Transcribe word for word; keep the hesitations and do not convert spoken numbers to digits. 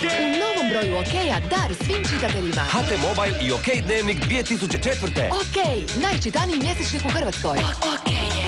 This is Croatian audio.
U novom broju Okeja dar svim čitateljima. H T Mobile i OK Dnevnik dvije tisuće četvrte. Okej, najčitaniji mjesečnik u Hrvatskoj. Okej.